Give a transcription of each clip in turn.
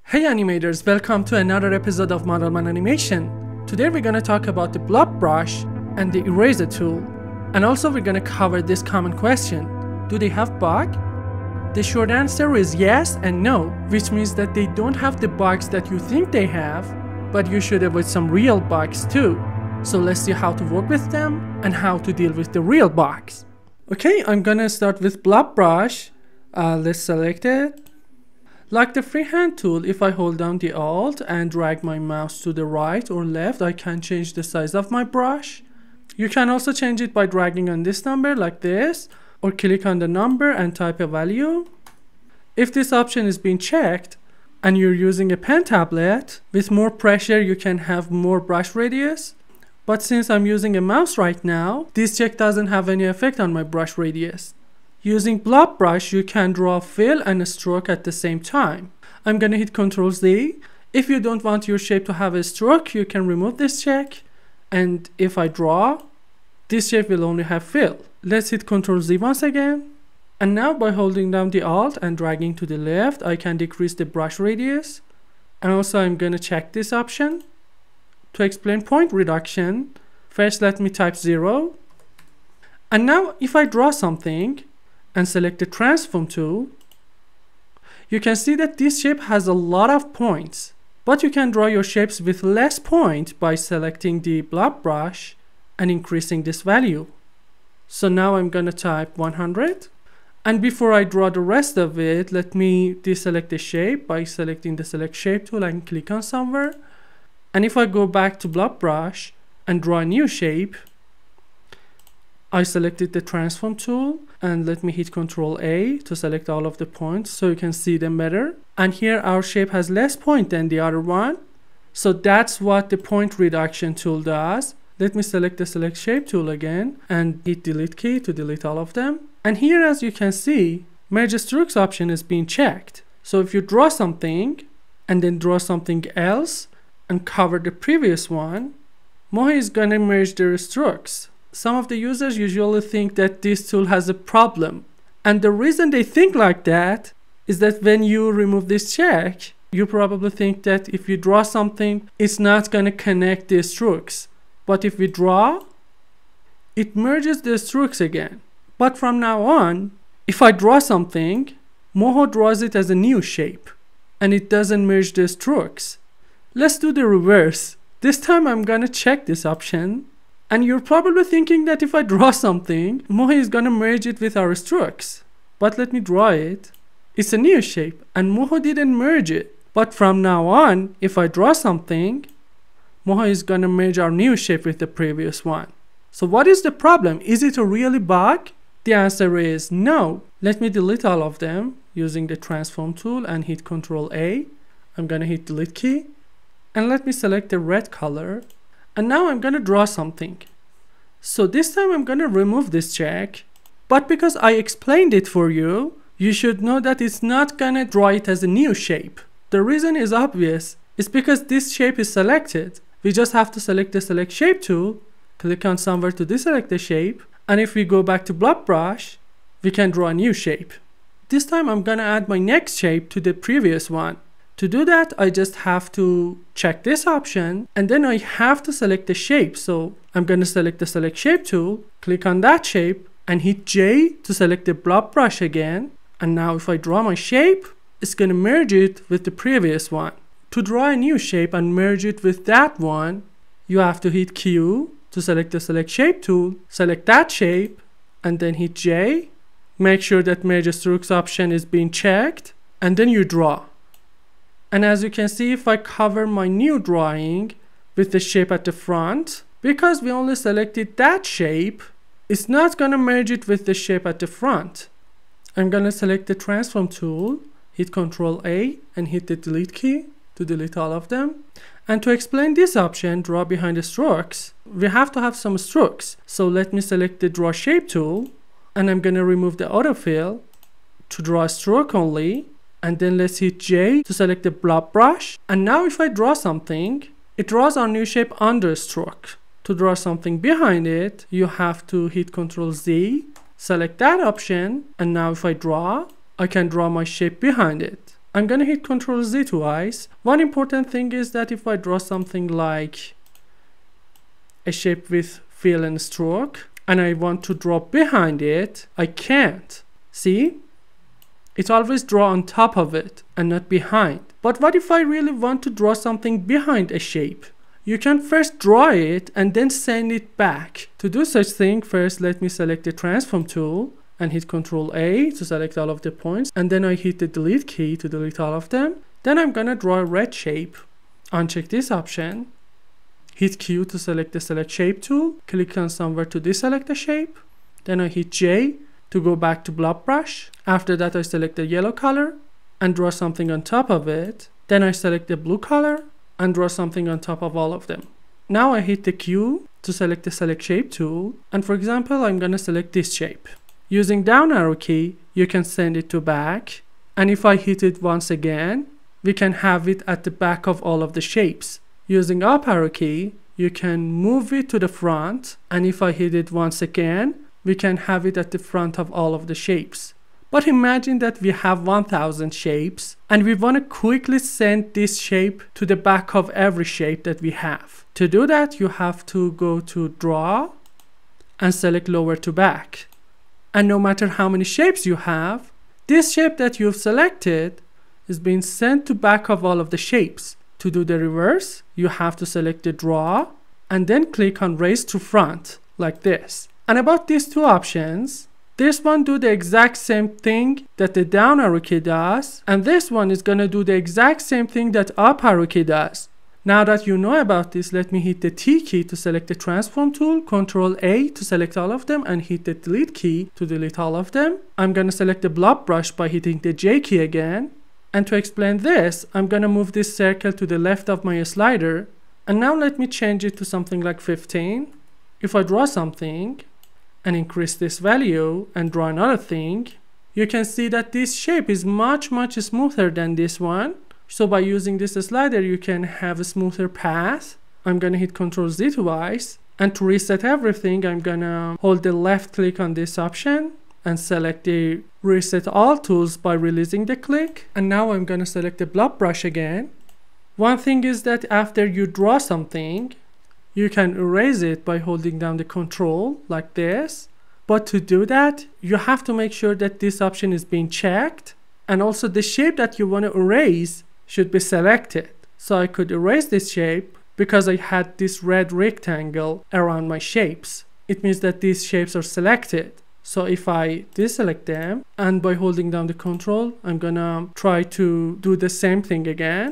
Hey animators, welcome to another episode of Modelman Animation. Today we're gonna talk about the Blob brush and the eraser tool. And also we're gonna cover this common question. Do they have bug? The short answer is yes and no, which means that they don't have the bugs that you think they have, but you should avoid some real bugs too. So let's see how to work with them and how to deal with the real bugs. Okay, I'm gonna start with Blob brush. Let's select it. Like the freehand tool, if I hold down the Alt and drag my mouse to the right or left, I can change the size of my brush. You can also change it by dragging on this number like this, or click on the number and type a value. If this option is being checked and you're using a pen tablet, with more pressure you can have more brush radius. But since I'm using a mouse right now, this check doesn't have any effect on my brush radius. Using Blob brush, you can draw fill and a stroke at the same time. I'm gonna hit Ctrl Z. If you don't want your shape to have a stroke, you can remove this check. And if I draw, this shape will only have fill. Let's hit Ctrl Z once again. And now by holding down the Alt and dragging to the left, I can decrease the brush radius. And also I'm gonna check this option. To explain point reduction, first let me type 0. And now if I draw something, and select the transform tool, you can see that this shape has a lot of points, but you can draw your shapes with less point by selecting the Blob brush and increasing this value. So now I'm gonna type 100, and before I draw the rest of it, let me deselect the shape by selecting the select shape tool and click on somewhere. And if I go back to Blob brush and draw a new shape, I selected the transform tool and let me hit Ctrl A to select all of the points so you can see them better. And here our shape has less point than the other one. So that's what the point reduction tool does. Let me select the select shape tool again and hit delete key to delete all of them. And here as you can see, merge strokes option is being checked. So if you draw something and then draw something else and cover the previous one, Moho is gonna merge their strokes. Some of the users usually think that this tool has a problem. And the reason they think like that is that when you remove this check, you probably think that if you draw something, it's not going to connect the strokes. But if we draw, it merges the strokes again. But from now on, if I draw something, Moho draws it as a new shape and it doesn't merge the strokes. Let's do the reverse. This time I'm going to check this option. And you're probably thinking that if I draw something, Moho is gonna merge it with our strokes. But let me draw it. It's a new shape and Moho didn't merge it. But from now on, if I draw something, Moho is gonna merge our new shape with the previous one. So what is the problem? Is it a really bug? The answer is no. Let me delete all of them using the transform tool and hit Ctrl A. I'm gonna hit delete key. And let me select the red color. And now I'm gonna draw something. So this time I'm gonna remove this check. But because I explained it for you, you should know that it's not gonna draw it as a new shape. The reason is obvious. It's because this shape is selected. We just have to select the select shape tool, click on somewhere to deselect the shape, and if we go back to Blob brush, we can draw a new shape. This time I'm gonna add my next shape to the previous one. To do that, I just have to check this option and then I have to select the shape. So I'm going to select the select shape tool, click on that shape and hit J to select the Blob brush again. And now if I draw my shape, it's going to merge it with the previous one. To draw a new shape and merge it with that one, you have to hit Q to select the select shape tool, select that shape and then hit J. Make sure that merge strokes option is being checked and then you draw. And as you can see, if I cover my new drawing with the shape at the front, because we only selected that shape, it's not going to merge it with the shape at the front. I'm going to select the transform tool, hit Ctrl A and hit the delete key to delete all of them. And to explain this option, draw behind the strokes, we have to have some strokes. So let me select the draw shape tool and I'm going to remove the autofill to draw a stroke only. And then let's hit J to select the Blob brush. And now if I draw something, it draws our new shape under stroke. To draw something behind it, you have to hit Ctrl Z, select that option. And now if I draw, I can draw my shape behind it. I'm gonna hit Ctrl Z twice. One important thing is that if I draw something like a shape with fill and stroke, and I want to draw behind it, I can't. See? It always draw on top of it and not behind. But what if I really want to draw something behind a shape? You can first draw it and then send it back. To do such thing, first let me select the transform tool and hit Ctrl A to select all of the points, and then I hit the delete key to delete all of them. Then I'm gonna draw a red shape. Uncheck this option. Hit Q to select the select shape tool. Click on somewhere to deselect the shape. Then I hit J to go back to blob brush. After that I select the yellow color and draw something on top of it. Then I select the blue color and draw something on top of all of them. Now I hit the Q to select the select shape tool, and for example I'm gonna select this shape. Using down arrow key you can send it to back, and if I hit it once again we can have it at the back of all of the shapes. Using up arrow key you can move it to the front, and if I hit it once again we can have it at the front of all of the shapes. But imagine that we have 1000 shapes and we want to quickly send this shape to the back of every shape that we have. To do that you have to go to draw and select lower to back. And no matter how many shapes you have, this shape that you've selected is being sent to back of all of the shapes. To do the reverse, you have to select the draw and then click on raise to front like this. And about these two options, this one do the exact same thing that the down arrow key does, and this one is gonna do the exact same thing that up arrow key does. Now that you know about this, let me hit the T key to select the transform tool, Ctrl A to select all of them, and hit the delete key to delete all of them. I'm gonna select the blob brush by hitting the J key again. And to explain this, I'm gonna move this circle to the left of my slider. And now let me change it to something like 15. If I draw something and increase this value and draw another thing, you can see that this shape is much smoother than this one. So by using this slider you can have a smoother path. I'm gonna hit Ctrl Z twice, and to reset everything I'm gonna hold the left click on this option and select the reset all tools by releasing the click. And now I'm gonna select the blob brush again. One thing is that after you draw something you can erase it by holding down the control like this, but to do that you have to make sure that this option is being checked, and also the shape that you want to erase should be selected. So I could erase this shape because I had this red rectangle around my shapes. It means that these shapes are selected. So if I deselect them and by holding down the control I'm gonna try to do the same thing again,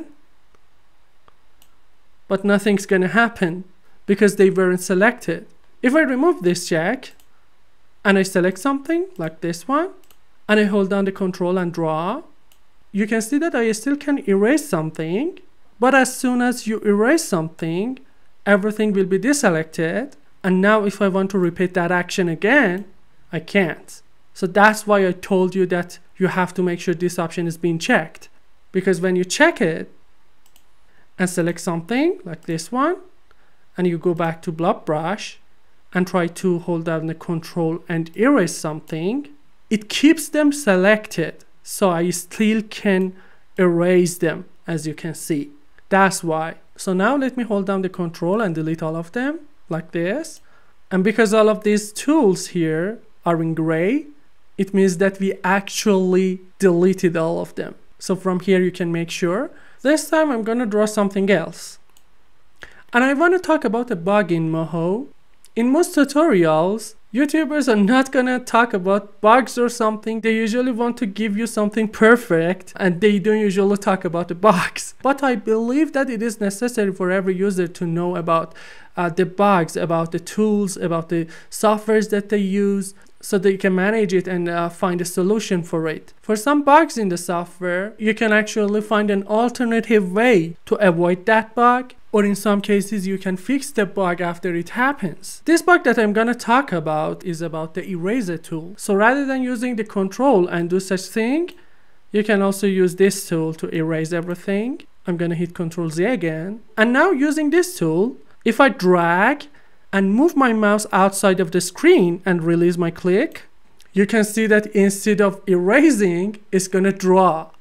but nothing's gonna happen because they weren't selected. If I remove this check and I select something like this one and I hold down the control and draw, you can see that I still can erase something, but as soon as you erase something everything will be deselected, and now if I want to repeat that action again I can't. So that's why I told you that you have to make sure this option is being checked, because when you check it and select something like this one and you go back to blob brush and try to hold down the control and erase something, it keeps them selected, so I still can erase them, as you can see. That's why. So now let me hold down the control and delete all of them like this, and because all of these tools here are in gray, it means that we actually deleted all of them. So from here you can make sure. This time I'm gonna draw something else. And I want to talk about a bug in Moho. In most tutorials, YouTubers are not gonna talk about bugs or something. They usually want to give you something perfect and they don't usually talk about the bugs. But I believe that it is necessary for every user to know about the bugs, about the tools, about the softwares that they use, so they can manage it and find a solution for it. For some bugs in the software, you can actually find an alternative way to avoid that bug, or in some cases you can fix the bug after it happens. This bug that I'm gonna talk about is about the eraser tool. So rather than using the control and do such thing, you can also use this tool to erase everything. I'm gonna hit Ctrl Z again. And now using this tool, if I drag and move my mouse outside of the screen and release my click, you can see that instead of erasing, it's gonna draw.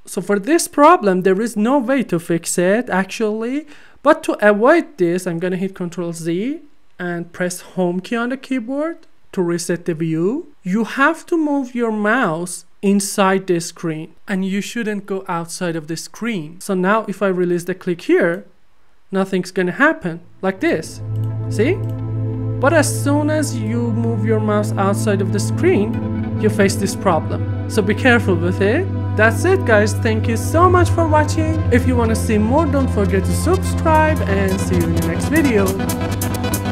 So for this problem, there is no way to fix it actually, but to avoid this, I'm gonna hit Ctrl Z and press Home key on the keyboard to reset the view. You have to move your mouse inside the screen and you shouldn't go outside of the screen. So now if I release the click here, nothing's gonna happen like this. See? But as soon as you move your mouse outside of the screen, you face this problem. So be careful with it. That's it guys, thank you so much for watching. If you want to see more, don't forget to subscribe and see you in the next video.